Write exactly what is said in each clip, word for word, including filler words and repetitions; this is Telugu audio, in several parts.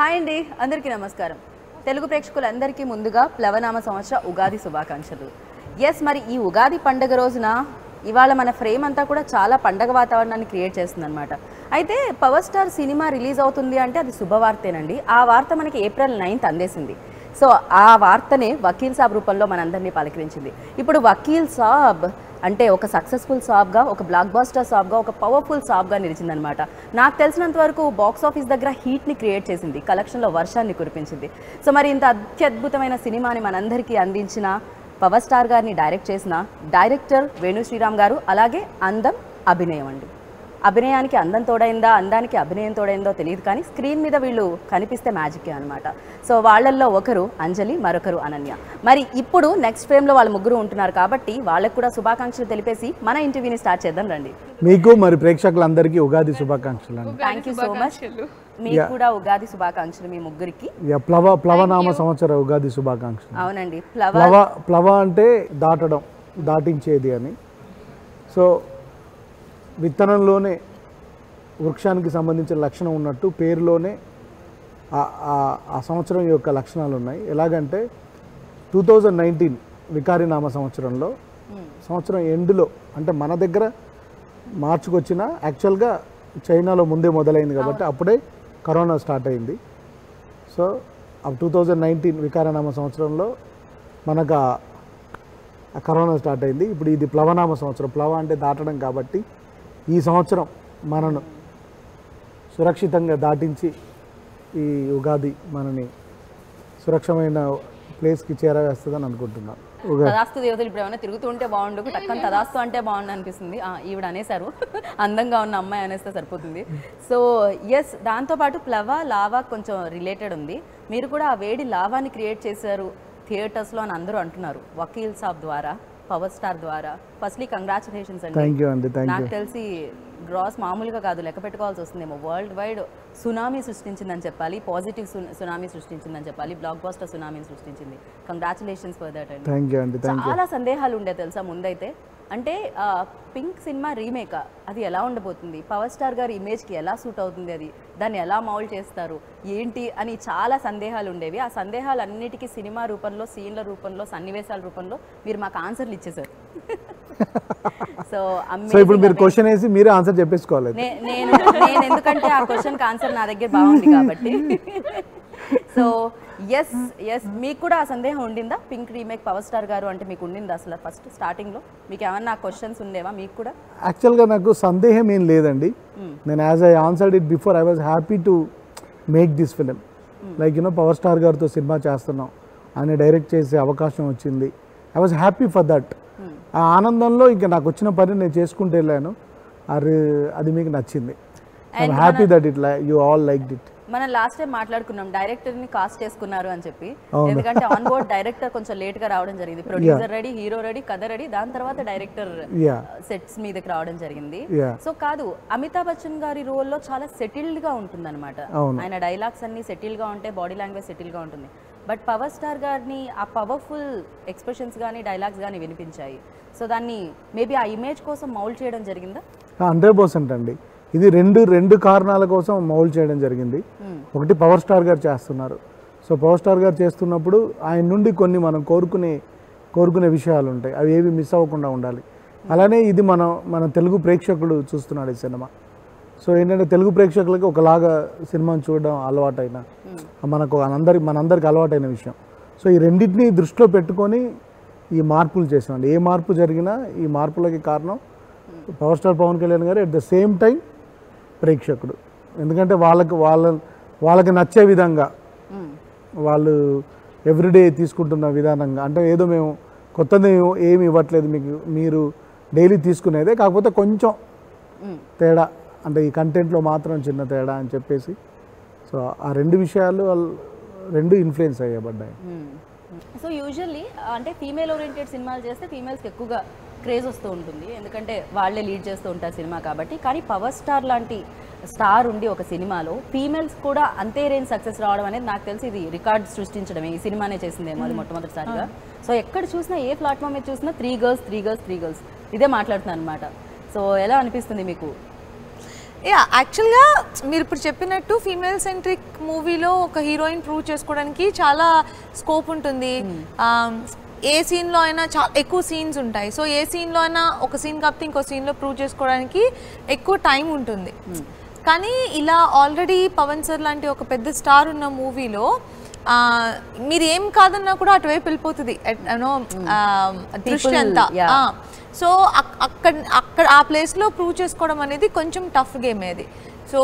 హాయ్ అండి, అందరికీ నమస్కారం. తెలుగు ప్రేక్షకులందరికీ ముందుగా ప్లవనామ సంవత్సర ఉగాది శుభాకాంక్షలు. ఎస్, మరి ఈ ఉగాది పండుగ రోజున ఇవాళ మన ఫ్రేమ్ అంతా కూడా చాలా పండగ వాతావరణాన్ని క్రియేట్ చేస్తుందన్నమాట. అయితే పవర్ స్టార్ సినిమా రిలీజ్ అవుతుంది అంటే అది శుభవార్తేనండి. ఆ వార్త మనకి ఏప్రిల్ నైన్త్ అందేసింది. సో ఆ వార్తనే వకీల్ సాబ్ రూపంలో మనందరినీ పలకరించింది. ఇప్పుడు వకీల్ సాబ్ అంటే ఒక సక్సెస్ఫుల్ సాబ్గా, ఒక బ్లాక్ బాస్టర్ సాబ్గా, ఒక పవర్ఫుల్ సాబ్గా నిలిచిందనమాట. నాకు తెలిసినంత వరకు బాక్స్ ఆఫీస్ దగ్గర హీట్ని క్రియేట్ చేసింది, కలెక్షన్లో వర్షాన్ని కురిపించింది. సో మరి ఇంత అత్యద్భుతమైన సినిమాని మనందరికీ అందించిన పవర్ స్టార్ గారిని డైరెక్ట్ చేసిన డైరెక్టర్ వేణు శ్రీరామ్ గారు, అలాగే అందం అభినయం అండి. అభినయానికి అందం తోడైందా, అందానికి అభినయం తోడైందో తెలియదు, కానీ స్క్రీన్ మీద వీళ్ళు కనిపిస్తే మ్యాజికే అనమాట. సో వాళ్ళల్లో ఒకరు అంజలి, మరొకరు అనన్య. మరి ఇప్పుడు నెక్స్ట్ ఫ్రేమ్లో వాళ్ళ ముగ్గురు ఉంటున్నారు కాబట్టి వాళ్ళకు కూడా శుభాకాంక్షలు తెలిపేసి మన ఇంటర్వ్యూని స్టార్ట్ చేద్దాం రండి. మీకు మరి ప్రేక్షకులందరికీ ఉగాది శుభాకాంక్షలు అండి. Thank you so much. మీకు కూడా ఉగాది శుభాకాంక్షలు మీ ముగ్గురికి. ప్లవ ప్లవనామ సంవత్సర ఉగాది శుభాకాంక్షలు. అవునండి, ప్లవ ప్లవ ప్లవ అంటే దాటడం, దాటించేది అని. సో విత్తనంలోనే వృక్షానికి సంబంధించిన లక్షణం ఉన్నట్టు పేరులోనే ఆ సంవత్సరం యొక్క లక్షణాలు ఉన్నాయి. ఎలాగంటే టూ థౌజండ్ నైన్టీన్ వికారినామ సంవత్సరంలో సంవత్సరం ఎండ్లో, అంటే మన దగ్గర మార్చికి వచ్చిన యాక్చువల్గా చైనాలో ముందే మొదలైంది కాబట్టి అప్పుడే కరోనా స్టార్ట్ అయింది. సో ఆ టూ థౌజండ్ నైన్టీన్ వికారనామ సంవత్సరంలో మనకు ఆ కరోనా స్టార్ట్ అయింది. ఇప్పుడు ఇది ప్లవనామ సంవత్సరం. ప్లవ అంటే దాటడం కాబట్టి ఈ సంవత్సరం మనను సురక్షితంగా దాటించి ఈ ఉగాది మనని సురక్షమైన ప్లేస్కి చేరవేస్తుందని అనుకుంటున్నాను. తదాస్తు దేవతలు ఇప్పుడు ఏమైనా తిరుగుతూ ఉంటే బాగుండు, టక్కన తదాస్తు అంటే బాగుండు అనిపిస్తుంది. ఈవిడ అనేసారు, అందంగా ఉన్న అమ్మాయి అనేస్తే సరిపోతుంది. సో ఎస్, దాంతోపాటు ప్లవ లావా కొంచెం రిలేటెడ్ ఉంది. మీరు కూడా ఆ వేడి లావాని క్రియేట్ చేశారు థియేటర్స్లో అని అందరూ అంటున్నారు, వకీల్ సాబ్ ద్వారా, పవర్ స్టార్ ద్వారా. ఫస్ట్లీ కంగ్రాచులేషన్స్ అండి. థ్యాంక్ యూ అండి. నాకు తెలిసి గ్రాస్ మామూలుగా కాదు, లెక్క పెట్టుకోవాల్సి వస్తుందేమో. వరల్డ్ వైడ్ సునామీ సృష్టించిందని చెప్పాలి, పాజిటివ్ సునామీ సృష్టించిందని చెప్పాలి, బ్లాక్ బాస్టర్ సునామీని సృష్టించింది. కంగ్రాచులేషన్స్ ఫర్ దట్ అండి. థ్యాంక్ యూ అండి. చాలా సందేహాలు ఉండే తెలుసా ముందైతే. అంటే పింక్ సినిమా రీమేక్ అది ఎలా ఉండబోతుంది, పవర్ స్టార్ గారి ఇమేజ్కి ఎలా సూట్ అవుతుంది, అది దాన్ని ఎలా మౌల్డ్ చేస్తారు ఏంటి అని చాలా సందేహాలు ఉండేవి. ఆ సందేహాలన్నిటికీ సినిమా రూపంలో, సీన్ల రూపంలో, సన్నివేశాల రూపంలో మీరు మాకు ఆన్సర్లు ఇచ్చేసారు. సో ఇప్పుడు మీరు క్వశ్చన్ వేసి మీరే ఆన్సర్ చెప్పేసుకోవాలి. నేను నేను ఎందుకంటే ఆ క్వశ్చన్కి ఆన్సర్ నా దగ్గర బాగుంది కాబట్టి. సో ఎస్ ఎస్, మీకు కూడా ఆ సందేహం ఉండిందా, పింక్ రీమేక్ పవర్ స్టార్ గారు అంటే మీకు ఉండిందా అసలు ఫస్ట్ స్టార్టింగ్లో? మీకు ఏమన్నా క్వశ్చన్స్ ఉండేవా మీకు కూడా? యాక్చువల్గా నాకు సందేహం ఏం లేదండి. నేను as I answered it before, I was happy to make this film. Like you know power star గారితో సినిమా చేస్తున్నాం, ఆయన డైరెక్ట్ చేసే అవకాశం వచ్చింది. I was happy for that. ఆ ఆనందంలో ఇంకా నాకు వచ్చిన పని నేను చేసుకుంటూ వెళ్ళాను. అది అది మీకు నచ్చింది. I'm happy that it you all like it. మనం లాస్ట్ టైం మాట్లాడుకున్నాం డైరెక్టర్ని కాస్ట్ చేసుకున్నారు అని చెప్పి, ఎందుకంటే ఆన్ బోర్డ్ డైరెక్టర్ కొంచెం లేట్గా రావడం జరిగింది. ప్రొడ్యూసర్ రెడీ, హీరో రెడీ, కథ రెడీ, దాని తర్వాత డైరెక్టర్ సెట్స్ మీదకి రావడం జరిగింది. సో కాదు, అమితాబ్ బచ్చన్ గారి రోల్లో చాలా సెటిల్డ్గా ఉంటుంది అనమాట. ఆయన డైలాగ్స్ అన్ని సెటిల్గా ఉంటాయి, బాడీ లాంగ్వేజ్ సెటిల్గా ఉంటుంది. బట్ పవర్ స్టార్ గారిని ఆ పవర్ఫుల్ ఎక్స్ప్రెషన్స్ కానీ డైలాగ్స్ కానీ వినిపించాయి. సో దాన్ని మేబీ ఆ ఇమేజ్ కోసం మౌల్డ్ చేయడం జరిగిందా? హండ్రెడ్ పర్సెంట్ అండి. ఇది రెండు రెండు కారణాల కోసం మౌల్డ్ చేయడం జరిగింది. ఒకటి, పవర్ స్టార్ గారు చేస్తున్నారు. సో పవర్ స్టార్ గారు చేస్తున్నప్పుడు ఆయన నుండి కొన్ని మనం కోరుకునే కోరుకునే విషయాలు ఉంటాయి, అవి ఏవి మిస్ అవ్వకుండా ఉండాలి. అలానే ఇది మనం మన తెలుగు ప్రేక్షకుడు చూస్తున్నాడు ఈ సినిమా. సో ఏంటంటే తెలుగు ప్రేక్షకులకి ఒకలాగా సినిమాని చూడడం అలవాటైన, మనకు అందరి మనందరికి అలవాటైన విషయం. సో ఈ రెండింటిని దృష్టిలో పెట్టుకొని ఈ మార్పులు చేసామండి. ఏ మార్పు జరిగినా ఈ మార్పులకి కారణం పవర్ స్టార్ పవన్ కళ్యాణ్ గారు, అట్ ద సేమ్ టైం ప్రేక్షకుడు. ఎందుకంటే వాళ్ళకి వాళ్ళ వాళ్ళకి నచ్చే విధంగా, వాళ్ళు ఎవ్రీడే తీసుకుంటున్న విధానంగా, అంటే ఏదో మేము కొత్తది ఏమి ఇవ్వట్లేదు మీకు, మీరు డైలీ తీసుకునేదే, కాకపోతే కొంచెం తేడా, అంటే ఈ కంటెంట్లో మాత్రం చిన్న తేడా అని చెప్పేసి. సో ఆ రెండు విషయాలు రెండు ఇన్ఫ్లుయెన్స్ అయ్యబడ్డాయి. సో యూజువల్లీ అంటే ఫీమేల్ ఓరియంటెడ్ సినిమాలు చేస్తే ఫీమేల్స్కి ఎక్కువగా క్రేజ్ వస్తూ ఉంటుంది, ఎందుకంటే వాళ్ళే లీడ్ చేస్తూ ఉంటారు సినిమా కాబట్టి. కానీ పవర్ స్టార్ లాంటి స్టార్ ఉండి ఒక సినిమాలో ఫీమేల్స్ కూడా అంతే రేంజ్ సక్సెస్ రావడం అనేది నాకు తెలిసి ఇది రికార్డ్ సృష్టించడమే. ఈ సినిమానే చేసిందేమో అది మొట్టమొదటిసారిగా. సో ఎక్కడ చూసినా, ఏ ప్లాట్ఫామ్ మీద చూసినా three girls three girls three girls ఇదే మాట్లాడుతున్నాను అనమాట. సో ఎలా అనిపిస్తుంది మీకు? యా యాక్చువల్గా మీరు ఇప్పుడు చెప్పినట్టు ఫీమేల్ సెంట్రిక్ మూవీలో ఒక హీరోయిన్ ప్రూవ్ చేసుకోవడానికి చాలా స్కోప్ ఉంటుంది. ఏ సీన్లో అయినా చాలా ఎక్కువ సీన్స్ ఉంటాయి. సో ఏ సీన్లో అయినా ఒక సీన్ కాకపోతే ఇంకో సీన్లో ప్రూవ్ చేసుకోవడానికి ఎక్కువ టైం ఉంటుంది. కానీ ఇలా ఆల్రెడీ పవన్ సార్ లాంటి ఒక పెద్ద స్టార్ ఉన్న మూవీలో మీరు ఏం కాదన్నా కూడా అటువైపు వెళ్ళిపోతుంది యూనో దృష్టి అంతా. సో అక్కడ అక్కడ ఆ ప్లేస్లో ప్రూవ్ చేసుకోవడం అనేది కొంచెం టఫ్ గేమ్ అది. సో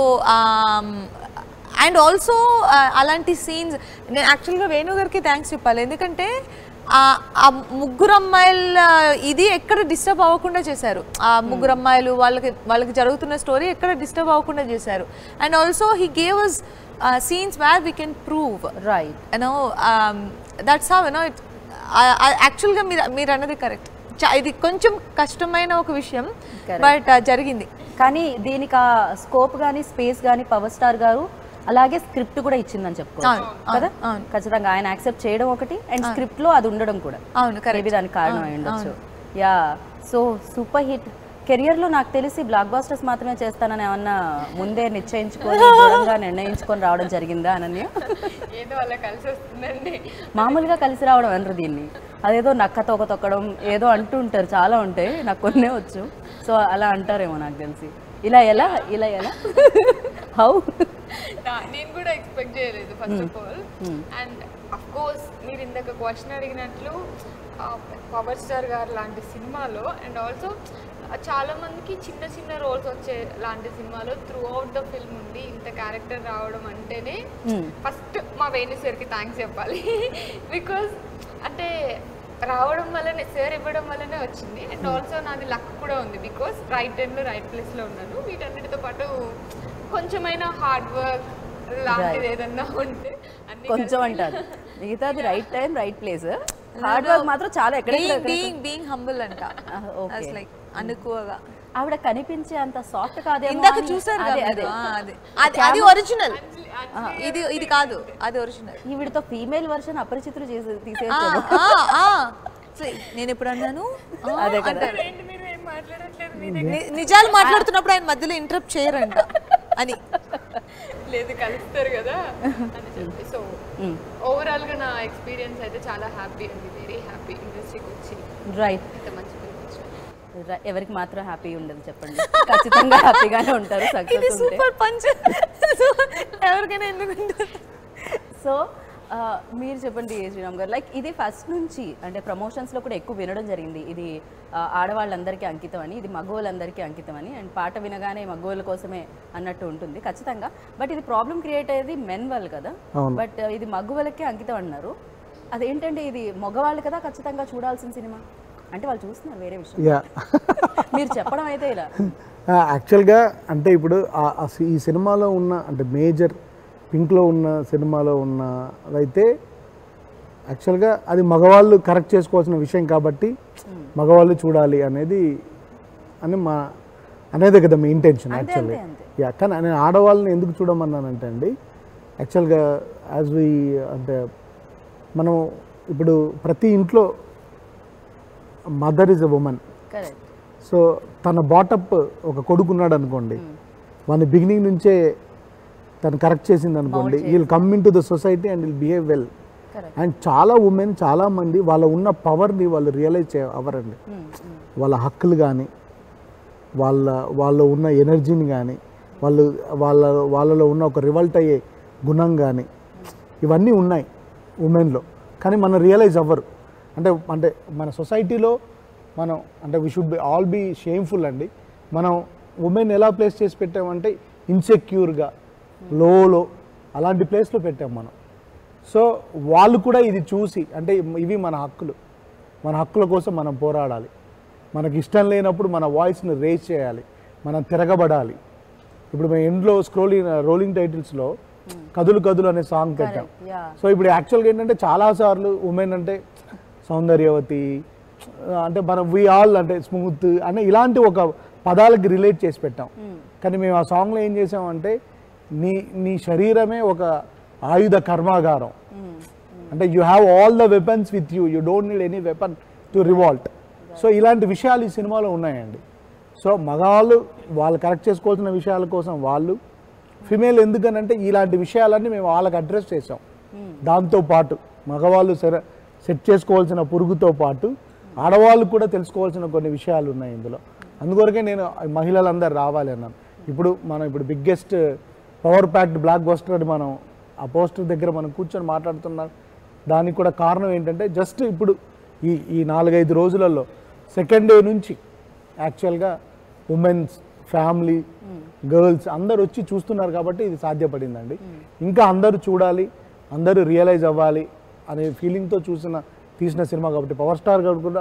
అండ్ ఆల్సో అలాంటి సీన్స్ నేను యాక్చువల్గా వేణు గారికి థ్యాంక్స్ చెప్పాలి. ఎందుకంటే ఆ ముగ్గురు అమ్మాయిల ఇది ఎక్కడ డిస్టర్బ్ అవ్వకుండా చేశారు. ఆ ముగ్గురు అమ్మాయిలు వాళ్ళకి వాళ్ళకి జరుగుతున్న స్టోరీ ఎక్కడ డిస్టర్బ్ అవ్వకుండా చేశారు. And also he gave us scenes where we can prove right you know that's how you know it. యాక్చువల్గా మీరు మీరు అన్నది కరెక్ట్. ఇది కొంచెం కష్టమైన ఒక విషయం బట్ జరిగింది. కానీ దీనికి ఆ స్కోప్ కానీ స్పేస్ కానీ పవర్ స్టార్ గారు అలాగే స్క్రిప్ట్ కూడా ఇచ్చిందని చెప్పుకోవచ్చు కదా. ఖచ్చితంగా ఆయన యాక్సెప్ట్ చేయడం ఒకటి అండ్ స్క్రిప్ట్ లో అది ఉండడం కూడా మేబీ దానికి కారణం అయి ఉండొచ్చు. Yeah so super hit career లో నాకు తెలిసి బ్లాక్ బాస్టర్స్ మాత్రమే చేస్తానని ఏమన్నా ముందే నిశ్చయించుకొని దృఢంగా నిర్ణయించుకొని రావడం జరిగిందా అనన్య? ఏదో అలా కలిసి వస్తుందండి. మామూలుగా కలిసి రావడం అనరు దీన్ని. అదేదో నక్క తోక తొక్కడం ఏదో అంటూ ఉంటారు, చాలా ఉంటాయి, నాకు కొన్నే వచ్చు. సో అలా అంటారేమో నాకు తెలిసి. ఇలా ఎలా ఇలా ఎలా హౌ నేను కూడా ఎక్స్పెక్ట్ చేయలేదు first of all. And of course మీరు ఇందాక క్వశ్చన్ అడిగినట్లు పవర్ స్టార్ గారు లాంటి సినిమాలో అండ్ ఆల్సో చాలా మందికి చిన్న చిన్న రోల్స్ వచ్చే లాంటి సినిమాలో త్రూ అవుట్ ద ఫిల్మ్ ఉండి ఇంత క్యారెక్టర్ రావడం అంటేనే ఫస్ట్ మా వేణు సార్కి థ్యాంక్స్ చెప్పాలి. బికాజ్ అంటే రావడం వల్లనే సార్ ఇవ్వడం వల్లనే వచ్చింది. అండ్ ఆల్సో నాది లక్ కూడా ఉంది. బికాస్ రైట్ టైంలో రైట్ ప్లేస్లో ఉన్నాను. వీటన్నిటితో పాటు కొంచెమైనా హార్డ్ వర్క్ లాంటిది ఏదన్నా ఉంటే కొంచెం అంటారు మిగతాది right time right place. Hard work మాత్రం చాలా ఎక్కడ బీయింగ్ హంబుల్ అంట. లైక్ అనుకోగా ఆవిడ కనిపించే అంత సాఫ్ట్ కాదే. ఇందాక చూసారు అది ఒరిజినల్, ఇది ఇది కాదు, అది ఒరిజినల్. ఈవిడతో ఫీమేల్ వర్షన్ అపరిచితులు చేసి తీసేసారు. నేను ఎప్పుడు అన్నాను అదే కదా, నిజాలు మాట్లాడుతున్నప్పుడు ఆయన మధ్యలో ఇంటరప్ట్ చేయరంట అని. లేదు కలుస్తారు కదా అని చెప్పి. సో ఓవరాల్ గా నా ఎక్స్పీరియన్స్ అయితే చాలా హ్యాపీ అండి, వెరీ హ్యాపీ ఇండస్ట్రీకి వచ్చి. రైట్, ఇంత మంచి ఎవరికి మాత్రం హ్యాపీ ఉండదు చెప్పండి, ఖచ్చితంగా హ్యాపీగానే ఉంటారు సక్సెస్ ఉంటే. ఎవరికైనా ఎందుకు. సో మీరు చెప్పండి శ్రీరామ్ గారు, లైక్ ఇది ఫస్ట్ నుంచి అంటే ప్రమోషన్స్లో కూడా ఎక్కువ వినడం జరిగింది, ఇది ఆడవాళ్ళందరికీ అంకితం అని, ఇది మగవాళ్ళందరికీ అంకితం అని, అండ్ పాట వినగానే మగవాళ్ళ కోసమే అన్నట్టు ఉంటుంది ఖచ్చితంగా. బట్ ఇది ప్రాబ్లం క్రియేట్ అయ్యేది మెన్ వాళ్ళు కదా, బట్ ఇది మగవాళ్ళకే అంకితం అన్నారు. అదేంటంటే ఇది మగవాళ్ళు కదా ఖచ్చితంగా చూడాల్సిన సినిమా అంటే వాళ్ళు చూస్తున్నారు వేరే విషయం, మీరు చెప్పడం అయితే ఇలా. యాక్చువల్గా అంటే ఇప్పుడు ఈ సినిమాలో ఉన్న అంటే మేజర్ పింక్లో ఉన్న సినిమాలో ఉన్నదైతే యాక్చువల్గా అది మగవాళ్ళు కరెక్ట్ చేసుకోవాల్సిన విషయం కాబట్టి మగవాళ్ళు చూడాలి అనేది అని మా అనేది కదా మీ ఇంటెన్షన్ యాక్చువల్లీ. యా, కానీ నేను ఆడవాళ్ళని ఎందుకు చూడమన్నానంటే అండి, యాక్చువల్గా యాజ్ వి అంటే మనం ఇప్పుడు ప్రతి ఇంట్లో mother is a woman. So తన బాటప్ ఒక కొడుకున్నాడు అనుకోండి, వాని బిగినింగ్ నుంచే తను కరెక్ట్ చేసింది అనుకోండి, we'll come in to the society and will behave well. And చాలా ఉమెన్ చాలామంది వాళ్ళ ఉన్న పవర్ని వాళ్ళు రియలైజ్ చే అవ్వరండి. వాళ్ళ హక్కులు కానీ వాళ్ళ వాళ్ళ ఉన్న ఎనర్జీని కానీ వాళ్ళు వాళ్ళ వాళ్ళలో ఉన్న ఒక రివల్ట్ అయ్యే గుణం కానీ ఇవన్నీ ఉన్నాయి ఉమెన్లో, కానీ మనం రియలైజ్ అవ్వరు. అంటే అంటే మన సొసైటీలో మనం అంటే we should be all be shameful అండి. మనం ఉమెన్ ఎలా ప్లేస్ చేసి పెట్టామంటే ఇన్సెక్యూర్గా లోలో అలాంటి ప్లేస్లో పెట్టాం మనం. సో వాళ్ళు కూడా ఇది చూసి అంటే ఇవి మన హక్కులు, మన హక్కుల కోసం మనం పోరాడాలి. మనకి ఇష్టం లేనప్పుడు మన వాయిస్ని రేజ్ చేయాలి, మనం తిరగబడాలి. ఇప్పుడు మేము ఇంట్లో స్క్రోలింగ్ రోలింగ్ టైటిల్స్లో కదులు కదులు అనే సాంగ్ పెట్టాం. సో ఇప్పుడు యాక్చువల్గా ఏంటంటే చాలాసార్లు ఉమెన్ అంటే సౌందర్యవతి అంటే మనం వి ఆల్ అంటే స్మూత్ అంటే ఇలాంటి ఒక పదాలకి రిలేట్ చేసి పెట్టాం. కానీ మేము ఆ సాంగ్లో ఏం చేసామంటే నీ నీ శరీరమే ఒక ఆయుధ కర్మాగారం, అంటే you have all the weapons with you, you don't need any weapon to revolt. So ఇలాంటి విషయాలు ఈ సినిమాలో ఉన్నాయండి. సో మగవాళ్ళు వాళ్ళు కరెక్ట్ చేసుకోవాల్సిన విషయాల కోసం వాళ్ళు, ఫిమేల్ ఎందుకనంటే ఇలాంటి విషయాలన్నీ మేము వాళ్ళకి అడ్రస్ చేసాం. దాంతోపాటు మగవాళ్ళు సరే సెట్ చేసుకోవాల్సిన పురుగుతో పాటు ఆడవాళ్ళు కూడా తెలుసుకోవాల్సిన కొన్ని విషయాలు ఉన్నాయి ఇందులో. అందుకొరకే నేను మహిళలందరూ రావాలి అన్నాను. ఇప్పుడు మనం ఇప్పుడు biggest power packed blockbuster అని మనం ఆ పోస్టర్ దగ్గర మనం కూర్చొని మాట్లాడుతున్నాం. దానికి కూడా కారణం ఏంటంటే జస్ట్ ఇప్పుడు ఈ ఈ నాలుగైదు రోజులలో సెకండ్ డే నుంచి యాక్చువల్గా ఉమెన్స్, ఫ్యామిలీ, గర్ల్స్ అందరు వచ్చి చూస్తున్నారు కాబట్టి ఇది సాధ్యపడిందండి. ఇంకా అందరూ చూడాలి, అందరూ రియలైజ్ అవ్వాలి అనే ఫీలింగ్తో చూసిన తీసిన సినిమా కాబట్టి పవర్ స్టార్ గారు కూడా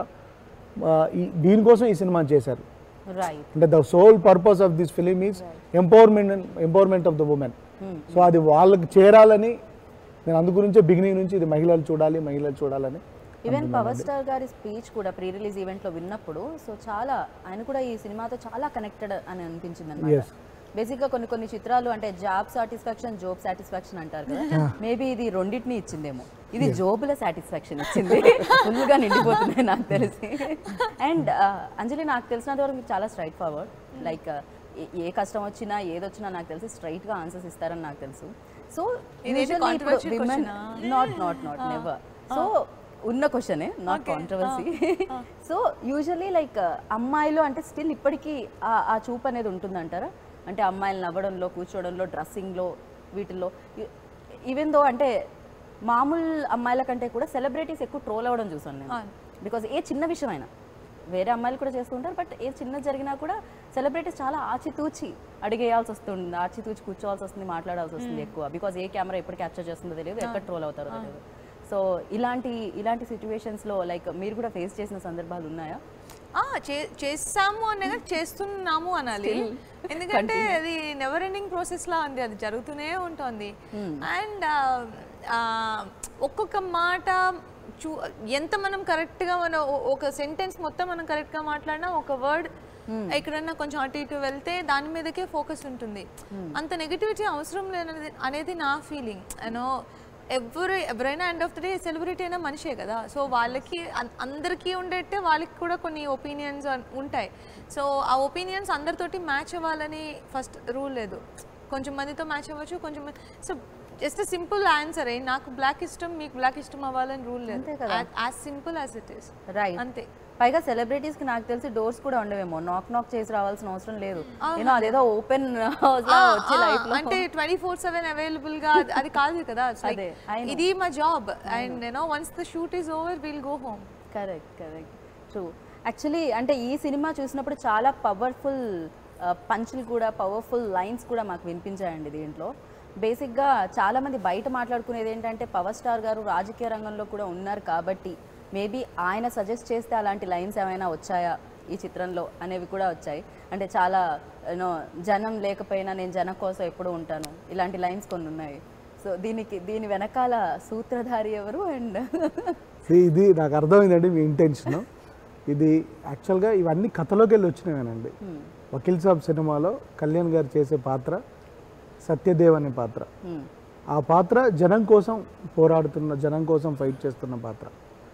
ఈ దీనికోసం ఈ సినిమా చేశారు. అంటే the sole purpose of this film is empowerment empowerment of the women. So అది వాళ్ళకి చేరాలని నేను అందు గురించే బిగినింగ్ నుంచి ఇది మహిళలు చూడాలి మహిళలు చూడాలని. ఈవెన్ పవర్ స్టార్ గారి స్పీచ్ కూడా ప్రీ రిలీజ్ ఈవెంట్లో విన్నప్పుడు సో చాలా ఆయన కూడా ఈ సినిమాతో చాలా కనెక్టెడ్ అని అనిపించింది అనమాట. బేసిక్గా కొన్ని కొన్ని చిత్రాలు అంటే జాబ్ సాటిస్ఫాక్షన్, జోబ్ సాటిస్ఫాక్షన్ అంటారు కదా, మేబీ ఇది రెండింటిని ఇచ్చిందేమో. ఇది జోబుల సాటిస్ఫాక్షన్ ఇచ్చింది, ఫుల్గా నిండిపోతున్నాయి నాకు తెలిసి. అండ్ అంజలి, నాకు తెలిసినంత వరకు మీరు చాలా స్ట్రైట్ ఫార్వర్డ్, లైక్ ఏ కష్టం వచ్చినా ఏదొచ్చినా నాకు తెలిసి స్ట్రైట్గా ఆన్సర్స్ ఇస్తారని నాకు తెలుసు. So women not not not never. So ఉన్న క్వశ్చనే, not controversy. So usually like అమ్మాయిలు అంటే స్టిల్ ఇప్పటికీ ఆ చూపు అనేది ఉంటుందంటారా? అంటే అమ్మాయిలు నవ్వడంలో, కూర్చోవడంలో, డ్రెస్సింగ్లో, వీటిల్లో ఈవెన్ దో అంటే మామూలు అమ్మాయిల కంటే కూడా సెలబ్రిటీస్ ఎక్కువ ట్రోల్ అవ్వడం చూసాను నేను. బికాజ్ ఏ చిన్న విషయమైనా వేరే అమ్మాయిలు కూడా చేస్తుంటారు, బట్ ఏ చిన్న జరిగినా కూడా సెలబ్రిటీస్ చాలా ఆచితూచి అడిగేయాల్సి వస్తుంది, ఆచితూచి కూర్చోవాల్సి వస్తుంది, మాట్లాడాల్సి వస్తుంది ఎక్కువ. బికాజ్ ఏ కెమెరా ఎప్పుడు క్యాప్చర్ చేస్తుందో తెలియదు, ఎక్కడ ట్రోల్ అవుతారో తెలియదు. సో ఇలాంటి ఇలాంటి సిచ్యువేషన్స్లో లైక్ మీరు కూడా ఫేస్ చేసిన సందర్భాలు ఉన్నాయా? చేస్తాము అనే చేస్తున్నాము అనాలి, ఎందుకంటే అది నెవర్ ఎండింగ్ ప్రాసెస్ లా ఉంది, అది జరుగుతూనే ఉంటుంది. అండ్ ఒక్కొక్క మాట చూ ఎంత మనం కరెక్ట్గా మన ఒక సెంటెన్స్ మొత్తం మనం కరెక్ట్గా మాట్లాడినా ఒక వర్డ్ ఎక్కడన్నా కొంచెం అటు ఇటు వెళ్తే దాని మీదకే ఫోకస్ ఉంటుంది. అంత నెగిటివిటీ అవసరం లేనది అనేది నా ఫీలింగ్. యూనో ఎవరు ఎవరైనా end of the day celebrity అయినా మనిషే కదా. సో వాళ్ళకి అందరికీ ఉండేట్టే వాళ్ళకి కూడా కొన్ని ఒపీనియన్స్ ఉంటాయి. సో ఆ ఒపీనియన్స్ అందరితోటి మ్యాచ్ అవ్వాలని ఫస్ట్ రూల్ లేదు. కొంచెం మందితో మ్యాచ్ అవ్వచ్చు, కొంచెం సో జస్ట్ సింపుల్ ఆన్సర్ ఏ నాకు బ్లాక్ ఇష్టం మీకు బ్లాక్ ఇష్టం అవ్వాలని రూల్ లేదు. As simple as it is, right? అంతే. పైగా సెలబ్రిటీస్ కి నాకు తెలిసి డోర్స్ కూడా ఉండవేమో, నాక్ నాక్ చేసి రావాల్సిన అవసరం లేదు. నేను అదేదో ఓపెన్ హౌస్ లా వచ్చి లైఫ్ లో అంటే ట్వంటీ ఫోర్ సెవెన్ అవైలబుల్ గా అది కాదు కదా. ఇది మా job and you know once the shoot is over will go home. Correct correct true. Actually అంటే ఈ సినిమా చూసినప్పుడు చాలా పవర్ఫుల్ పంచులు కూడా, పవర్ఫుల్ లైన్స్ కూడా మాకు వినిపించాయండి దీంట్లో. బేసిక్గా చాలామంది బయట మాట్లాడుకునేది ఏంటంటే పవర్ స్టార్ గారు రాజకీయ రంగంలో కూడా ఉన్నారు కాబట్టి మేబీ ఆయన సజెస్ట్ చేస్తే అలాంటి లైన్స్ ఏమైనా వచ్చాయా ఈ చిత్రంలో అనేవి కూడా వచ్చాయి. అంటే చాలా యూనో జనం లేకపోయినా నేను జనం కోసం ఎప్పుడూ ఉంటాను, ఇలాంటి లైన్స్ కొన్ని ఉన్నాయి. సో దీనికి దీని వెనకాల సూత్రధారి ఎవరు? అండ్ ఇది నాకు అర్థమైందండి మీ ఇంటెన్షన్. ఇది యాక్చువల్గా ఇవన్నీ కథలోకి వెళ్ళి వచ్చినవేనండి. వకీల్ సాబ్ సినిమాలో కళ్యాణ్ గారు చేసే పాత్ర సత్యదేవ్ అనే పాత్ర. ఆ పాత్ర జనం కోసం పోరాడుతున్న, జనం కోసం ఫైట్ చేస్తున్న పాత్ర.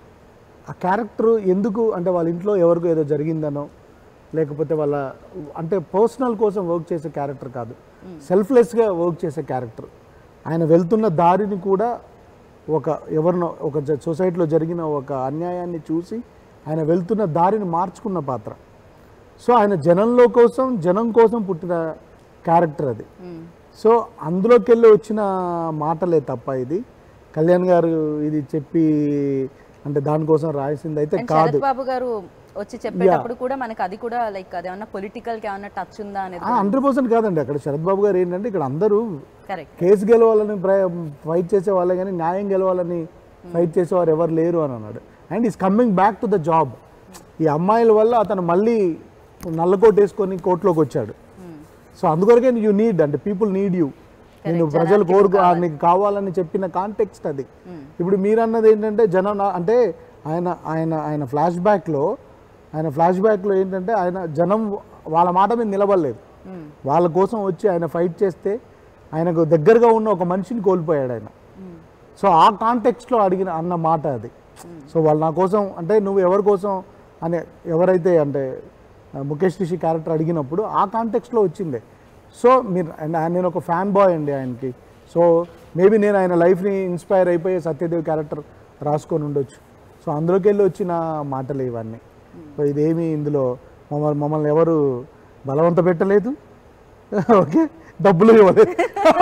ఆ క్యారెక్టర్ ఎందుకు అంటే వాళ్ళ ఇంట్లో ఎవరికో ఏదో జరిగిందనో లేకపోతే వాళ్ళ అంటే పర్సనల్ కోసం వర్క్ చేసే క్యారెక్టర్ కాదు, సెల్ఫ్లెస్గా వర్క్ చేసే క్యారెక్టర్. ఆయన వెళ్తున్న దారిని కూడా ఒక ఎవరినో ఒక సొసైటీలో జరిగిన ఒక అన్యాయాన్ని చూసి ఆయన వెళ్తున్న దారిని మార్చుకున్న పాత్ర. సో ఆయన జనంలో కోసం జనం కోసం పుట్టిన క్యారెక్టర్ అది. సో అందులోకి వెళ్ళి వచ్చిన మాటలే తప్ప ఇది కళ్యాణ్ గారు ఇది చెప్పి అంటే దానికోసం రాసింది అయితే కాదు. బాబు గారు వచ్చి చెప్పేటప్పుడు కూడా మనకి అది కూడా లైక్ అదేమన్నా పొలిటికల్ కి ఏమన్నా టచ్ ఉందా అనేది హండ్రెడ్ పర్సెంట్ కాదండి. అక్కడ శరత్ బాబు గారు ఏంటంటే ఇక్కడ అందరూ కేసు గెలవాలని ఫైట్ చేసే వాళ్ళే కానీ న్యాయం గెలవాలని ఫైట్ చేసేవారు ఎవరు లేరు అని అన్నాడు. And is coming back to the job. ఈ అమ్మాయిల వల్ల అతను మళ్ళీ నల్లకోట్ వేసుకొని కోర్టులోకి వచ్చాడు. సో అందుకొరకే యూ నీడ్ అంటే పీపుల్ నీడ్ యూ, నేను ప్రజలు కోరుకు నీకు కావాలని చెప్పిన కాంటెక్స్ట్ అది. ఇప్పుడు మీరు అన్నది ఏంటంటే జనం అంటే ఆయన ఆయన ఆయన ఫ్లాష్ బ్యాక్లో ఆయన ఫ్లాష్ బ్యాక్లో ఏంటంటే ఆయన జనం వాళ్ళ మాట మీద నిలబడలేదు, వాళ్ళ కోసం వచ్చి ఆయన ఫైట్ చేస్తే ఆయనకు దగ్గరగా ఉన్న ఒక మనిషిని కోల్పోయాడు ఆయన. సో ఆ కాంటెక్స్ట్లో అడిగిన అన్న మాట అది. సో వాళ్ళు నా కోసం అంటే నువ్వు ఎవరి కోసం అనే ఎవరైతే అంటే ముఖేష్ రిషి క్యారెక్టర్ అడిగినప్పుడు ఆ కాంటెక్స్ట్లో వచ్చిందే. సో మీరు నేను ఒక ఫ్యాన్ బాయ్ అండి ఆయనకి. సో మేబీ నేను ఆయన లైఫ్ని ఇన్స్పైర్ అయిపోయి సత్యదేవ్ క్యారెక్టర్ రాసుకొని ఉండొచ్చు. సో అందులోకి వెళ్ళి వచ్చిన మాటలు ఇవన్నీ. సో ఇదేమి ఇందులో మమ్మల్ని మమ్మల్ని ఎవరు బలవంత పెట్టలేదు, ఓకే, డబ్బులు ఇవ్వలేదు.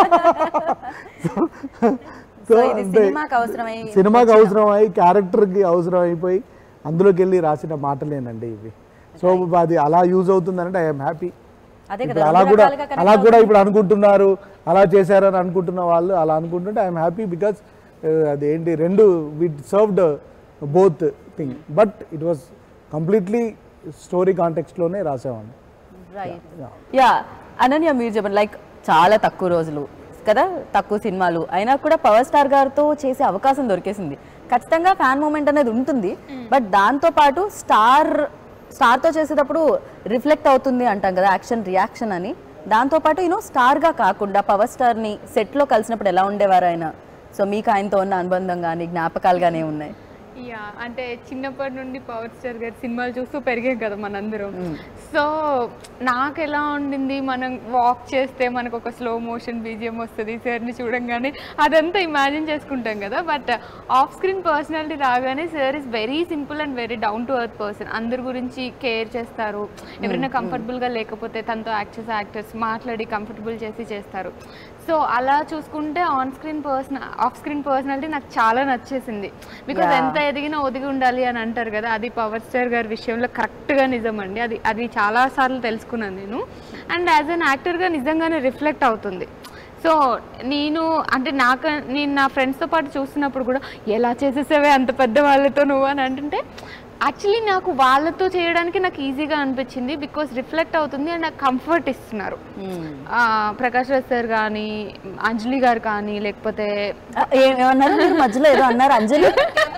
సినిమాకి అవసరమై క్యారెక్టర్కి అవసరం అయిపోయి అందులోకి వెళ్ళి రాసిన మాటలేనండి ఇవి. సో అది అలా యూజ్ అవుతుందంటే ఐఎమ్ హ్యాపీ. అలా కూడా అలా కూడా ఇప్పుడు అనుకుంటున్నారు, అలా చేశారని అనుకుంటున్న వాళ్ళు అలా అనుకుంటుంటే ఐఎమ్ హ్యాపీ. బికాస్ అదేంటి రెండు with served both thing, but it was completely story కాంటెక్స్ట్లోనే రాసామండి. యా అనన్య, మీరు చెప్పండి, లైక్ చాలా తక్కువ రోజులు కదా, తక్కువ సినిమాలు అయినా కూడా పవర్ స్టార్ గారితో చేసే అవకాశం దొరికేసింది. ఖచ్చితంగా ఫ్యాన్ మూమెంట్ అనేది ఉంటుంది, బట్ దాంతో పాటు స్టార్ స్టార్తో చేసేటప్పుడు రిఫ్లెక్ట్ అవుతుంది అంటాం కదా, యాక్షన్ రియాక్షన్ అని. దాంతోపాటు యూనో స్టార్గా కాకుండా పవర్ స్టార్ని సెట్లో కలిసినప్పుడు ఎలా ఉండేవారు ఆయన? సో మీకు ఆయనతో ఉన్న అనుబంధం కానీ జ్ఞాపకాలుగానే ఉన్నాయి? యా, అంటే చిన్నప్పటి నుండి పవర్ స్టార్ గారి సినిమాలు చూస్తూ పెరిగాం కదా మనందరం. సో నాకు ఎలా ఉండింది, మనం వాక్ చేస్తే మనకు ఒక స్లో మోషన్ బీజిఎం వస్తుంది సార్ని చూడంగానే, అదంతా ఇమాజిన్ చేసుకుంటాం కదా. బట్ ఆఫ్ స్క్రీన్ పర్సనాలిటీ రాగానే sir is very simple and very down to earth person. అందరి గురించి కేర్ చేస్తారు, ఎవరైనా కంఫర్టబుల్గా లేకపోతే తనతో యాక్ట్ చేసే యాక్టర్స్ మాట్లాడి కంఫర్టబుల్ చేసి చేస్తారు. సో అలా చూసుకుంటే on screen person off screen personality నాకు చాలా నచ్చేసింది. బికాజ్ ఎంత ఎదిగినా ఒదిగి ఉండాలి అని అంటారు కదా, అది పవర్ స్టార్ గారి విషయంలో కరెక్ట్గా నిజం అండి. అది అది చాలాసార్లు తెలుసుకున్నాను నేను. అండ్ యాజ్ అన్ యాక్టర్గా నిజంగానే రిఫ్లెక్ట్ అవుతుంది. సో నేను అంటే నాకు నేను నా ఫ్రెండ్స్తో పాటు చూస్తున్నప్పుడు కూడా ఎలా చేసేసావే అంత పెద్ద వాళ్ళతో నువ్వు అని అంటుంటే, యాక్చువల్లీ నాకు వాళ్ళతో చేయడానికి నాకు ఈజీగా అనిపించింది. బికాస్ రిఫ్లెక్ట్ అవుతుంది అండ్ నాకు కంఫర్ట్ ఇస్తున్నారు. ప్రకాష్ రాజ్ సార్ కానీ, అంజలి గారు కానీ, లేకపోతే ఏమన్నారు మధ్యలో ఏదో అన్నారు, అంజలి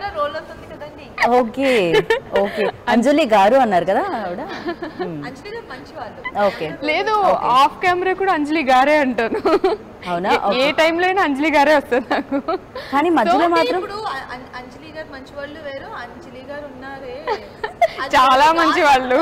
ఓకే ఓకే అంజలి గారు అన్నారు కదా ఆవిడ. ఓకే, లేదు ఆఫ్ కెమెరా కూడా అంజలి గారే అంటాను. అవునా? ఏ టైంలో అయినా అంజలి గారే వస్తుంది నాకు. కానీ మధ్యలో మాత్రం అంజలి గారు మంచి వాళ్ళు వేరు, అంజలి గారు ఉన్నారే చాలా మంచి వాళ్ళు.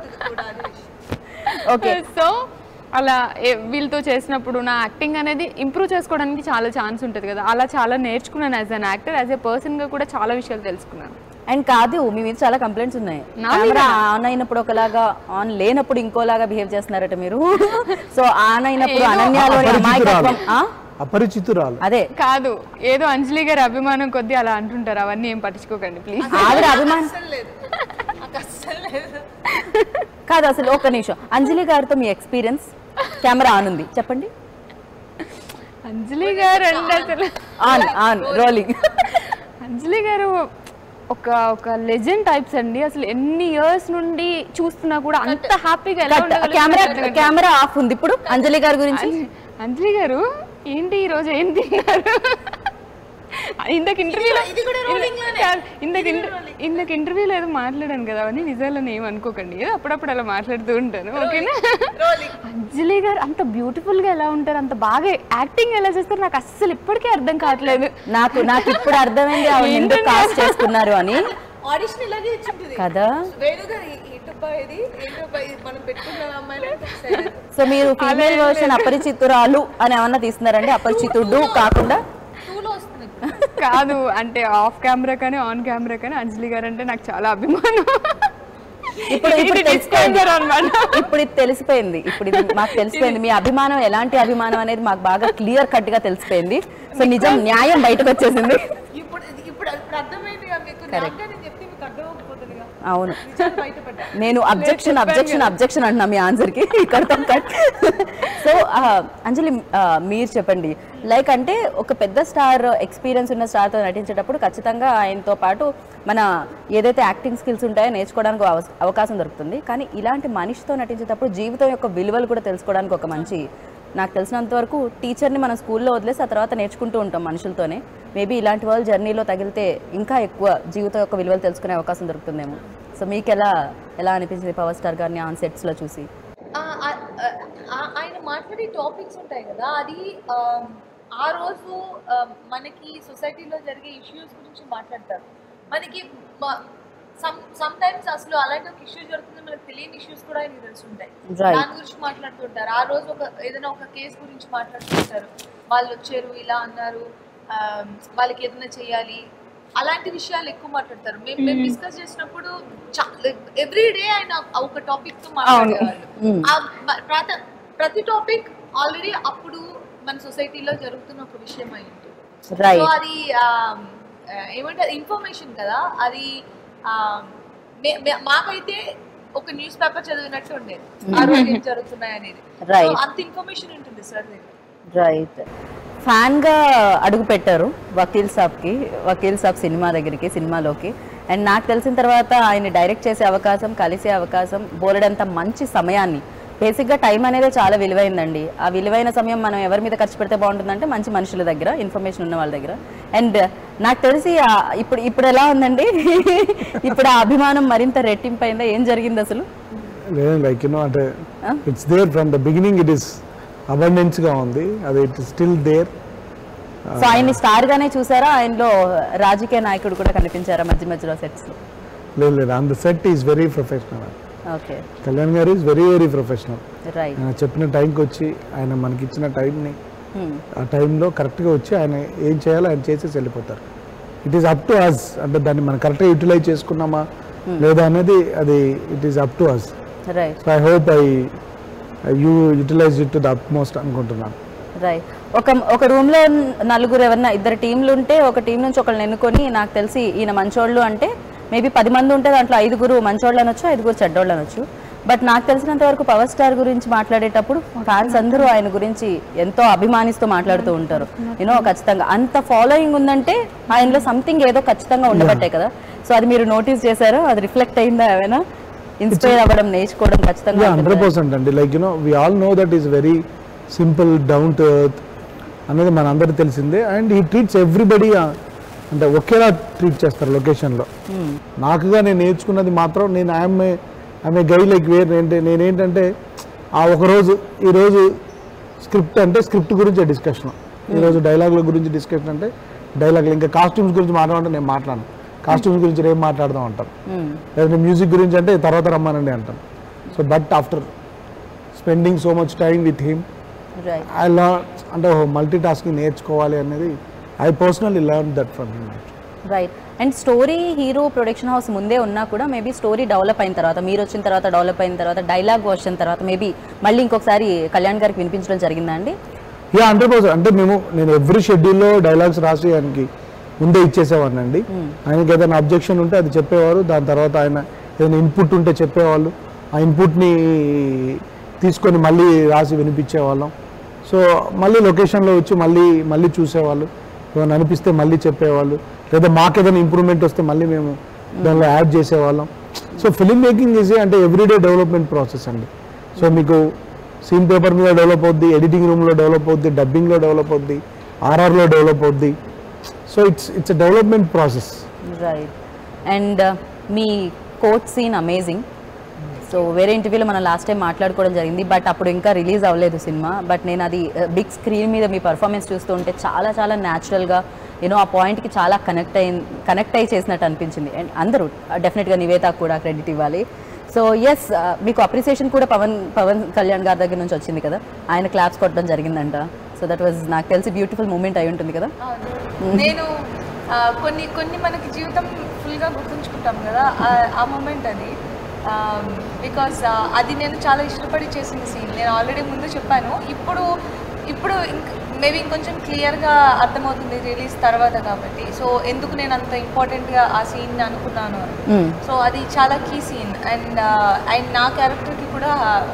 ఓకే, సో అలా వీళ్ళతో చేసినప్పుడు నా యాక్టింగ్ అనేది ఇంప్రూవ్ చేసుకోవడానికి చాలా ఛాన్స్ ఉంటుంది కదా. అలా చాలా నేర్చుకున్నాను as an actor. As a పర్సన్గా కూడా చాలా విషయాలు తెలుసుకున్నాను. అండ్ కాదు, మీ మీద చాలా కంప్లైంట్స్ ఉన్నాయి. కెమెరా ఆన్ అయినప్పుడు ఒకలాగా, ఆన్ లేనప్పుడు ఇంకోలాగా బిహేవ్ చేస్తున్నారట మీరు. సో ఆన్ అయినప్పుడు అనన్యాలోని అమాయకత్వం, అపరిచితురాలు అదే కాదు, ఏదో అంజలి గారి అభిమానం కొద్దీ అలా అంటుంటారు. అవన్నీ ఏం పట్టించుకోకండి ప్లీజ్. ఆవిడ అభిమానం కాదు అసలు. ఒక్క నిమిషం, అంజలి గారితో మీ ఎక్స్పీరియన్స్. కెమెరా ఆన్ ఉంది, చెప్పండి. అంజలి గారు అంటే అసలు ఆన్ ఆన్ రోలింగ్. అంజలి గారు ఒక ఒక లెజెండ్ టైప్స్ అండి. అసలు ఎన్ని ఇయర్స్ నుండి చూస్తున్నా కూడా అంత హ్యాపీగా ఎలా కెమెరా కెమెరా ఆఫ్ ఉంది ఇప్పుడు. అంజలి గారి గురించి, అంజలి గారు ఏంటి ఈరోజు ఏం తిన్నారు? ఇందాక ఇంటర్వ్యూలో ఇందాక ఇందాక ఇంటర్వ్యూలో ఏదో మాట్లాడాను కదా, అవన్నీ నిజాలని ఏమనుకోకండి, ఏదో అప్పుడప్పుడు అలా మాట్లాడుతూ ఉంటాను, ఓకేనా? అంజలి గారు అంత బ్యూటిఫుల్ గా ఎలా ఉంటారు, అంత బాగా యాక్టింగ్ ఎలా చేస్తారు, నాకు అస్సలు ఇప్పటికీ అర్థం కావట్లేదు. నాకు నాకు ఇప్పుడు అర్థమైంది ఆవిడ ఎందుకు కాస్ట్ చేసుకున్నారు అని. ఆడిషన్ ఇలాగే ఇచ్చింది కదా. సో మీరు ఫీమేల్ వర్షన్ అపరిచితురాలు అని ఏమన్నా తీస్తున్నారండి? అపరిచితుడు కాకుండా కాదు, అంటే ఆఫ్ కెమెరా కానీ ఆన్ కెమెరా కానీ అంజలి గారు అంటే నాకు చాలా అభిమానం. ఇప్పుడు ఇప్పుడు తెలిసిపోయింది అనమాట. ఇప్పుడు ఇది తెలిసిపోయింది, ఇప్పుడు ఇది మాకు తెలిసిపోయింది. మీ అభిమానం ఎలాంటి అభిమానం అనేది మాకు బాగా క్లియర్ కట్ గా తెలిసిపోయింది. సో నిజం, న్యాయం బయటకు వచ్చేసింది. అవును, నేను అబ్జెక్షన్ అబ్జెక్షన్ అబ్జెక్షన్ అంటున్నా మీ ఆన్సర్కి ఇక్కడతో కట్. సో అంజలి, మీరు చెప్పండి, లైక్ అంటే ఒక పెద్ద స్టార్, ఎక్స్పీరియన్స్ ఉన్న స్టార్తో నటించేటప్పుడు ఖచ్చితంగా ఆయనతో పాటు మన ఏదైతే యాక్టింగ్ స్కిల్స్ ఉంటాయో నేర్చుకోవడానికి అవకాశం దొరుకుతుంది. కానీ ఇలాంటి మనిషితో నటించేటప్పుడు జీవితం యొక్క విలువలు కూడా తెలుసుకోవడానికి ఒక మంచి, నాకు తెలిసినంత వరకు టీచర్ని మనం స్కూల్లో వదిలేసి ఆ తర్వాత నేర్చుకుంటూ ఉంటాం మనుషులతోనే. మేబీ ఇలాంటి వాళ్ళు జర్నీలో తగిలితే ఇంకా ఎక్కువ జీవితం యొక్క విలువలు తెలుసుకునే అవకాశం దొరుకుతుందేమో. సో మీకు ఎలా ఎలా అనిపించింది పవర్ స్టార్ గారిని ఆన్ సెట్స్లో చూసి? ఆయన మాట్లాడే టాపిక్స్ ఉంటాయి కదా, అది ఆ రోజు మనకి సొసైటీలో జరిగే ఇష్యూస్ గురించి మాట్లాడతారు. మనకి సమ్ సమ్ టైమ్స్ అసలు అలాంటి ఒక ఇష్యూ జరుగుతుంది మనకు తెలియని ఇష్యూస్ కూడా ఆయనకి తెలుసుంటాయి. Right. దాని గురించి మాట్లాడుతుంటారు. ఆ రోజు ఒక ఏదైనా ఒక కేసు గురించి మాట్లాడుతుంటారు. వాళ్ళు వచ్చారు ఇలా అన్నారు, ఆ, వాళ్ళకి ఏదైనా చేయాలి, అలాంటి విషయాలు ఎక్కువ మాట్లాడతారు. మేము మేము డిస్కస్ చేసినప్పుడు ఎవ్రీ డే ఆయన ఒక టాపిక్ తో మాట్లాడేవాళ్ళు. ఆ మ- ప్రత- ప్రతి టాపిక్ ఆల్రెడీ అప్పుడు మన సొసైటీలో జరుగుతున్న ఒక విషయం అయి ఉంటుంది. Right. సో అది ఆ, ఆ, ఏమంటారు ఇన్ఫర్మేషన్ కదా అది. ఆ, మే- మే- మాకైతే ఒక న్యూస్ పేపర్ చదివినట్టు ఉండేది ఆ రోజు ఏం జరుగుతున్నాయి అనేది. Right. So, అంత ఇన్ఫర్మేషన్ ఉంటుంది సార్ దగ్గర. రైట్. ఫ్యాన్గా అడుగు పెట్టారు వకీల్ సాబ్కి, వకీల్ సాబ్ సినిమా దగ్గరికి, సినిమాలోకి. అండ్ నాకు తెలిసిన తర్వాత ఆయన డైరెక్ట్ చేసే అవకాశం, కలిసే అవకాశం, బోలెడంత మంచి సమయాన్ని, బేసిక్గా టైం అనేది చాలా విలువైందండి. ఆ విలువైన సమయం మనం ఎవరి మీద ఖర్చు పెడితే బాగుంటుందంటే మంచి మనుషుల దగ్గర, ఇన్ఫర్మేషన్ ఉన్న వాళ్ళ దగ్గర. అండ్ నాకు తెలిసి ఆ- ఇప్పుడు ఇప్పుడు ఎలా ఉందండి ఇప్పుడు ఆ అభిమానం మరింత రెట్టింపైందా? ఏం జరిగింది అసలు? లేదు లైక్ యూనో అంటే it's there from the beginning, it is అబండెన్స్గా ఉంది, అది it is still there. So ఆయన్ని స్టార్ గానే చూసారా? ఆయనలో రాజకీయ నాయకుడు కూడా కనిపించారా మధ్య మధ్యలో సెట్స్ లో? లేదు లేదు on the set is very professional. Okay, Kalyan గారు is very very professional. Right. ఆయన చెప్పిన టైంకి వచ్చి, ఆయన మనకి ఇచ్చిన టైంని ఆ టైంలో కరెక్ట్గా వచ్చి ఆయన ఏం చేయాలో ఆయన చేసేసి వెళ్ళిపోతారు. It is up to us, అంటే దాన్ని మనం కరెక్ట్గా యూటిలైజ్ చేసుకున్నామా లేదా అనేది అది it is up to us. Right, so I hope I you utilize it to the upmost అనుకుంటున్నాను. రైట్. ఒక ఒక రూమ్ లో నలుగురు ఎవరన్నా ఇద్దరు టీంలు ఉంటే ఒక టీం నుంచి ఒకళ్ళని ఎన్నుకొని, నాకు తెలిసి ఈయన మంచోళ్ళు అంటే మేబీ పది మంది ఉంటే దాంట్లో ఐదుగురు మంచోళ్ళు అనొచ్చు, ఐదుగురు చెడ్డోళ్ళు అనొచ్చు. బట్ నాకు తెలిసినంత వరకు పవర్ స్టార్ గురించి మాట్లాడేటప్పుడు ఫ్యాన్స్ అందరూ ఆయన గురించి ఎంతో అభిమానిస్తూ మాట్లాడుతూ ఉంటారు. యూనో ఖచ్చితంగా అంత ఫాలోయింగ్ ఉందంటే ఆయనలో సంథింగ్ ఏదో ఖచ్చితంగా ఉండబట్టే కదా. సో అది మీరు నోటీస్ చేశారో, అది రిఫ్లెక్ట్ అయిందా ఏమైనా? ఇన్స్పైర్ అవ్వడం, నేర్చుకోవడం ఖచ్చితంగా హండ్రెడ్ పర్సెంట్ అండి. Like you know we all know that is very simple, down to earth అనేది మన అందరికి తెలిసిందే. అండ్ ఈ ట్రీట్స్ ఎవ్రీబడి అంటే ఒకేలా ట్రీట్ చేస్తారు లొకేషన్లో. నాకుగా నేను నేర్చుకున్నది మాత్రం, నేను I'm I'm a guy like where ఏంటి నేనేంటంటే ఆ ఒకరోజు ఈరోజు స్క్రిప్ట్ అంటే స్క్రిప్ట్ గురించి డిస్కషన్, ఈరోజు డైలాగుల గురించి డిస్కషన్ అంటే డైలాగులు, ఇంకా కాస్ట్యూమ్స్ గురించి మాట్లాడంటే నేను మాట్లాడను, కాస్ట్యూమ్స్ గురించి ఏం మాట్లాడదాం అంటాను, లేదంటే మ్యూజిక్ గురించి అంటే తర్వాత రమ్మానండి అంటాను. So but after spending so much time with him right. I learn అంటే మల్టీ టాస్కింగ్ నేర్చుకోవాలి అనేది I personally learn that from him. Right. And story hero production house ముందే ఉన్నా కూడా మేబీ స్టోరీ డెవలప్ అయిన తర్వాత, మీరు వచ్చిన తర్వాత డెవలప్ అయిన తర్వాత, డైలాగ్ వచ్చిన తర్వాత మేబీ మళ్ళీ ఇంకొకసారి కళ్యాణ్ గారికి వినిపించడం జరిగిందా అండి? Yeah hundred percent. అంటే మేము నేను ఎవ్రీ షెడ్యూల్లో డైలాగ్స్ రాసి ఆయనకి ముందే ఇచ్చేసేవాడిని అండి. ఆయనకి ఏదైనా అబ్జెక్షన్ ఉంటే అది చెప్పేవారు, దాని తర్వాత ఆయన ఏదైనా ఇన్పుట్ ఉంటే చెప్పేవాళ్ళు, ఆ ఇన్పుట్ని తీసుకొని మళ్ళీ రాసి వినిపించేవాళ్ళం. సో మళ్ళీ లొకేషన్లో వచ్చి మళ్ళీ మళ్ళీ చూసేవాళ్ళు, ఏమైనా అనిపిస్తే మళ్ళీ చెప్పేవాళ్ళు, లేదా మాకు ఏదైనా ఇంప్రూవ్మెంట్ వస్తే మళ్ళీ మేము దానిలో యాడ్ చేసేవాళ్ళం. సో ఫిలిం మేకింగ్ ఈజ్ అంటే ఎవ్రీడే డెవలప్మెంట్ ప్రాసెస్ అండి. సో మీకు సీన్ పేపర్ మీద డెవలప్ అవుద్ది, ఎడిటింగ్ రూమ్లో డెవలప్ అవుద్ది, డబ్బింగ్లో డెవలప్ అవుద్ది, ఆర్ఆర్లో డెవలప్ అవుద్ది. So it's it's a development process. Right. And మీ కోచ్ సీన్ అమేజింగ్. సో వేరే ఇంటర్వ్యూలో మనం లాస్ట్ టైం మాట్లాడుకోవడం జరిగింది, బట్ అప్పుడు ఇంకా రిలీజ్ అవ్వలేదు సినిమా. బట్ నేను అది బిగ్ స్క్రీన్ మీద మీ పర్ఫార్మెన్స్ చూస్తూ ఉంటే చాలా చాలా న్యాచురల్గా యూనో ఆ పాయింట్కి చాలా కనెక్ట్ అయి కనెక్ట్ అయి చేసినట్టు అనిపించింది. అండ్ అందరూ డెఫినెట్గా నివేతాకు కూడా క్రెడిట్ ఇవ్వాలి. సో ఎస్, మీకు అప్రిసియేషన్ కూడా పవన్ పవన్ కళ్యాణ్ గారి దగ్గర నుంచి వచ్చింది కదా, ఆయన క్లాప్స్ కొట్టడం జరిగిందంట. సో దట్ వాజ్ నాకు తెలిసి బ్యూటిఫుల్ మూమెంట్ అయి ఉంటుంది కదా. నేను ఆ, కొన్ని కొన్ని మనకి జీవితం ఫుల్గా గుర్తుంచుకుంటాం కదా, ఆ- ఆ మూమెంట్ అది. బికాస్ అది నేను చాలా ఇష్టపడి చేసిన సీన్. నేను ఆల్రెడీ ముందు చెప్పాను, ఇప్పుడు ఇప్పుడు ఇంక మేబీ ఇంకొంచెం క్లియర్గా అర్థమవుతుంది రిలీజ్ తర్వాత కాబట్టి. సో ఎందుకు నేను అంత ఇంపార్టెంట్గా ఆ సీన్ అనుకున్నాను అని. సో అది చాలా కీ సీన్. అండ్ అండ్ నా క్యారెక్టర్కి కూడా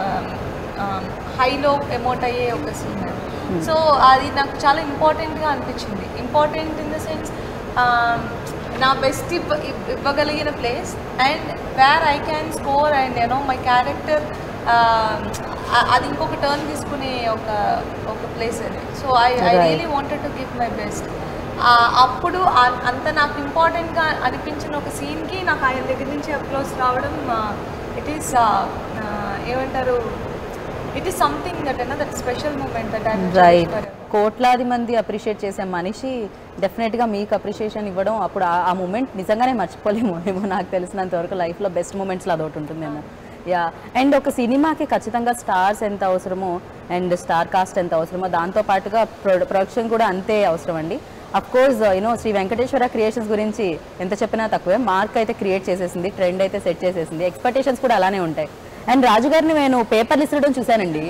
హైలో ఎమోట్ అయ్యే ఒక సీన్ అది. సో అది నాకు చాలా ఇంపార్టెంట్గా అనిపించింది. ఇంపార్టెంట్ ఇన్ ద సెన్స్ నా బెస్ట్ ఇవ్వ ఇవ్వగలిగిన place, and where I can score and you know my character అది ఇంకొక టర్న్ తీసుకునే ఒక ఒక ప్లేస్ అది. So I I really wanted to give my best. అప్పుడు అంత నాకు ఇంపార్టెంట్గా అనిపించిన ఒక సీన్కి నాకు ఆయన దగ్గర నుంచి అప్లోస్ రావడం, ఇట్ ఈస్ ఏమంటారు, ఇట్ ఈస్ సంథింగ్ దట్ అన్న that special moment that I right కోట్లాది మంది అప్రిషియేట్ చేసే మనిషి డెఫినెట్గా మీకు అప్రిషియేషన్ ఇవ్వడం అప్పుడు ఆ- ఆ మూమెంట్ నిజంగానే మర్చిపోలేము ఏమో నాకు తెలిసినంత వరకు లైఫ్లో బెస్ట్ మూమెంట్స్లో అదొకటి ఉంటుందేమో యా అండ్ ఒక సినిమాకి ఖచ్చితంగా స్టార్స్ ఎంత అవసరమో అండ్ స్టార్ కాస్ట్ ఎంత అవసరమో దాంతో పాటుగా ప్రొ ప్రొడక్షన్ కూడా అంతే అవసరం అండి of course you know Shri Venkateswara creations గురించి ఎంత చెప్పినా తక్కువే మార్క్ అయితే క్రియేట్ చేసేసింది ట్రెండ్ అయితే సెట్ చేసేసింది ఎక్స్పెక్టేషన్స్ కూడా అలానే ఉంటాయి అండ్ రాజు గారిని నేను పేపర్లు ఇసరడం చూశానండి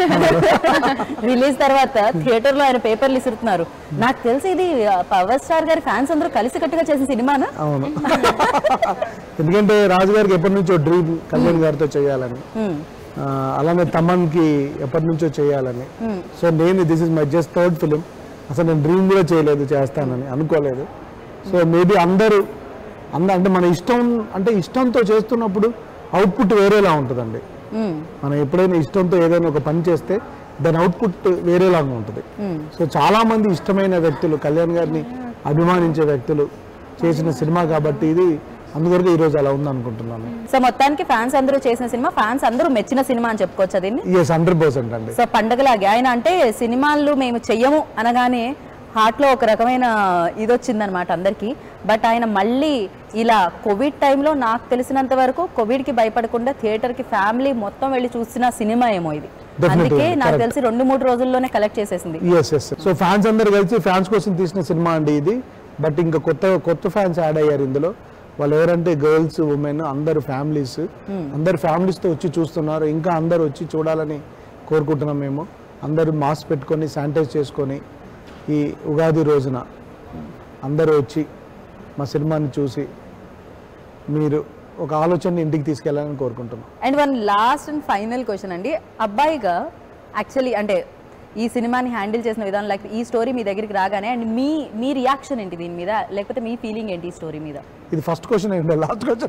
రిలీజ్ తర్వాత థియేటర్లో ఆయన పేపర్లు ఇసురుతున్నారు నాకు తెలిసి ఇది పవర్ స్టార్ గారి ఫ్యాన్స్ అందరూ కలిసి కట్టుగా చేసిన సినిమానా అవును ఎందుకంటే రాజు గారికి ఎప్పటి నుంచో డ్రీమ్ కళ్యాణ్ గారితో చేయాలని ఆ, అలానే తమన్కి ఎప్పటి నుంచో చేయాలని సో నేను this is my just third film అసలు నేను డ్రీమ్ కూడా చేయలేదు చేస్తానని అనుకోలేదు సో మేబీ అందరూ అంద అంటే మన ఇష్టం అంటే ఇష్టంతో చేస్తున్నప్పుడు అవుట్పుట్ వేరేలా ఉంటుందండి మనం ఎప్పుడైనా ఇష్టంతో ఏదైనా ఒక పని చేస్తే దాని అవుట్పుట్ వేరేలాగా ఉంటుంది సో చాలా మంది ఇష్టమైన వ్యక్తులు కళ్యాణ్ గారిని అభిమానించే వ్యక్తులు చేసిన సినిమా కాబట్టి ఇది అందువరకు ఈ రోజు అలా ఉంది అనుకుంటున్నాను సో మొత్తానికి ఫ్యాన్స్ అందరూ చేసిన సినిమా ఫ్యాన్స్ అందరూ మెచ్చిన సినిమా అని చెప్పుకోవచ్చు దీన్ని ఎస్ హండ్రెడ్ పర్సెంట్ అండి సో పండగలాగే ఆయన అంటే సినిమాలు మేము చెయ్యము అనగానే హార్ట్లో ఒక రకమైన ఇది వచ్చిందనమాట అందరికీ బట్ ఆయన మళ్ళీ ఇలా కోవిడ్ టైంలో నాకు తెలిసినంత వరకు కోవిడ్కి భయపడకుండా థియేటర్కి ఫ్యామిలీ మొత్తం వెళ్ళి చూసిన సినిమా ఏమో ఇది అందుకే నాకు తెలిసి రెండు మూడు రోజుల్లోనే కలెక్ట్ చేసేసింది ఎస్ ఎస్ సో ఫ్యాన్స్ అందరు కలిసి ఫ్యాన్స్ కోసం తీసిన సినిమా అండి ఇది బట్ ఇంకా కొత్త కొత్త ఫ్యాన్స్ యాడ్ అయ్యారు ఇందులో వాళ్ళు ఎవరంటే గర్ల్స్ ఉమెన్ అందరు ఫ్యామిలీస్ అందరు ఫ్యామిలీస్తో వచ్చి చూస్తున్నారు ఇంకా అందరు వచ్చి చూడాలని కోరుకుంటున్నాం మేము అందరూ మాస్క్ పెట్టుకొని శానిటైజ్ చేసుకొని ఈ ఉగాది రోజున అందరూ వచ్చి మా సినిమాని చూసి మీరు ఒక ఆలోచనని ఇంటికి తీసుకెళ్లాలని కోరుకుంటున్నాం and one last and final question అండి అబ్బాయిగా యాక్చువల్లీ అంటే ఈ సినిమాని హ్యాండిల్ చేసిన విధానం లైక్ ఈ స్టోరీ మీ దగ్గరికి రాగానే అండ్ మీ మీ రియాక్షన్ ఏంటి దీని మీద లేకపోతే మీ ఫీలింగ్ ఏంటి ఈ స్టోరీ మీద ఇది ఫస్ట్ క్వశ్చన్ ఏంటో లాస్ట్ క్వశ్చన్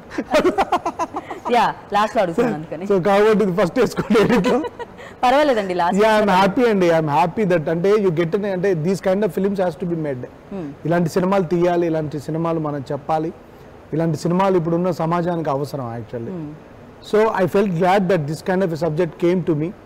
యా లాస్ట్లో అడుగుతున్నాను అందుకని సో కాబట్టి ఇది ఫస్ట్ వేసుకోండి పర్వాలేదండి లాస్ట్ యా ఐఎమ్ హ్యాపీ అండి ఐఎమ్ హ్యాపీ దట్ అంటే యూ గెట్ అంటే these kind of films has to be made ఇలాంటి సినిమాలు తీయాలి ఇలాంటి సినిమాలు మనం చెప్పాలి ఇలాంటి సినిమాలు ఇప్పుడున్న సమాజానికి అవసరం actually so I felt glad that this kind of subject came to me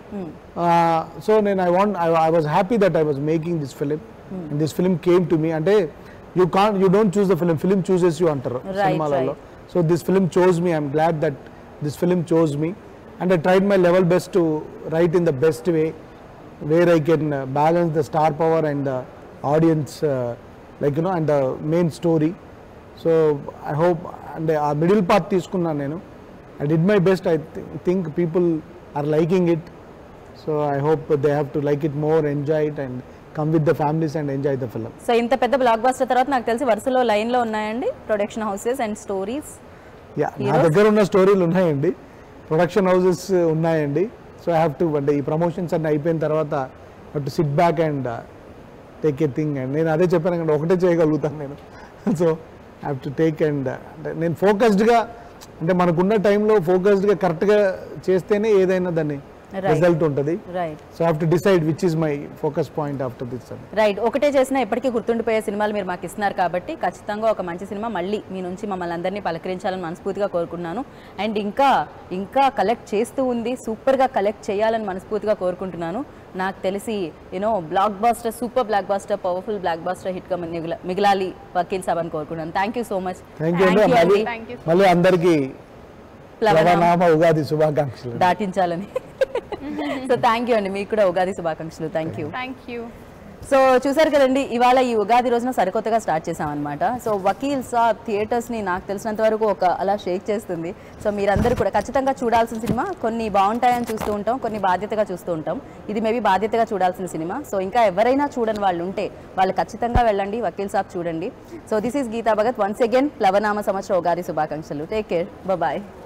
so నేను I want I was happy that I was making this film and this film came to me అంటే you can you don't choose the film film chooses you అంటారు సినిమాలలో so this film chose me I'm glad that this film chose me and I tried my level best to write in the best way where I can uh, balance the star power and the audience uh, like you know and the main story so I hope and a middle path తీసుకున్నాను నేను I did my best I th- think people are liking it so I hope they have to like it more enjoy it and come with the families and enjoy the film so ఇంత పెద్ద బ్లాక్ బస్టర్ తర్వాత నాకు తెలిసి వరుసలో లైన్లో ఉన్నాయండి production houses and stories yeah నా దగ్గర ఉన్న స్టోరీలు ఉన్నాయండి ప్రొడక్షన్ హౌసెస్ ఉన్నాయండి సో ఐ హ్యావ్ టు అంటే ఈ ప్రమోషన్స్ అన్ని అయిపోయిన తర్వాత have to sit back and take a thing and నేను అదే చెప్పాను కదా ఒకటే చేయగలుగుతాను నేను so I have to take and అంటే నేను ఫోకస్డ్గా అంటే మనకున్న టైంలో ఫోకస్డ్గా కరెక్ట్గా చేస్తేనే ఏదైనా దాన్ని రిజల్ట్ ఉంటుంది right so I have to decide which is my focus point after this అండి రైట్ ఒకటే చేసినా ఎప్పటికీ గుర్తుండిపోయే సినిమాలు మీరు మాకు ఇస్తున్నారు కాబట్టి ఖచ్చితంగా ఒక మంచి సినిమా మళ్ళీ మీ నుంచి మమ్మల్ని అందరినీ పలకరించాలని మనస్ఫూర్తిగా కోరుకుంటున్నాను అండ్ ఇంకా ఇంకా కలెక్ట్ చేస్తూ ఉంది సూపర్గా కలెక్ట్ చేయాలని మనస్ఫూర్తిగా కోరుకుంటున్నాను నాకు తెలిసి you know blockbuster super blockbuster powerful blockbuster హిట్గా మిగిల మిగిలాలి వకీల్ సాబ్ అని కోరుకుంటున్నాను thank you so much thank you అండి మళ్ళీ మళ్ళీ అందరికీ ప్లవనామ ఉగాది శుభాకాంక్షలు దాటించాలని సో థ్యాంక్ యూ అండి మీకు కూడా ఉగాది శుభాకాంక్షలు thank you thank you so చూసారు కదండి ఇవాళ ఈ ఉగాది రోజున సరికొత్తగా స్టార్ట్ చేసామన్నమాట సో వకీల్ సాబ్ థియేటర్స్ని నాకు తెలిసినంత వరకు ఒక అలా షేక్ చేస్తుంది సో మీరందరూ కూడా ఖచ్చితంగా చూడాల్సిన సినిమా కొన్ని బాగుంటాయని చూస్తూ ఉంటాం కొన్ని బాధ్యతగా చూస్తూ ఉంటాం ఇది మేబీ బాధ్యతగా చూడాల్సిన సినిమా సో ఇంకా ఎవరైనా చూడని వాళ్ళు ఉంటే వాళ్ళు ఖచ్చితంగా వెళ్ళండి వకీల్ సాబ్ చూడండి so this is Geetha Bhagat once again ప్లవనామ సంవత్సర ఉగాది శుభాకాంక్షలు టేక్ కేర్ బాయ్